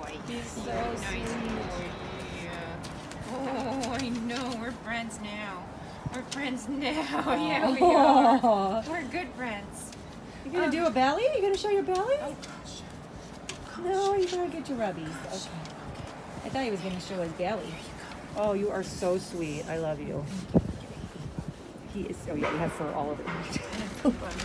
He's so Nice sweet. boy. Yeah. Oh, I know. We're friends now. We're friends now. Yeah, we are. We're good friends. You gonna do a belly? You gonna show your belly? Oh gosh. No, you gotta get your rubbies. Okay. I thought he was gonna show his belly. Oh, you are so sweet. I love you. He is. Oh yeah, you have fur all over.